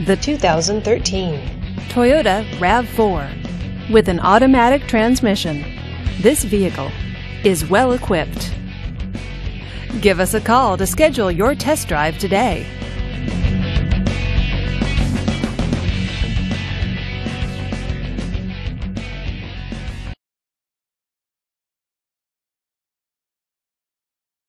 the 2013 Toyota RAV4. With an automatic transmission, this vehicle is well equipped. Give us a call to schedule your test drive today.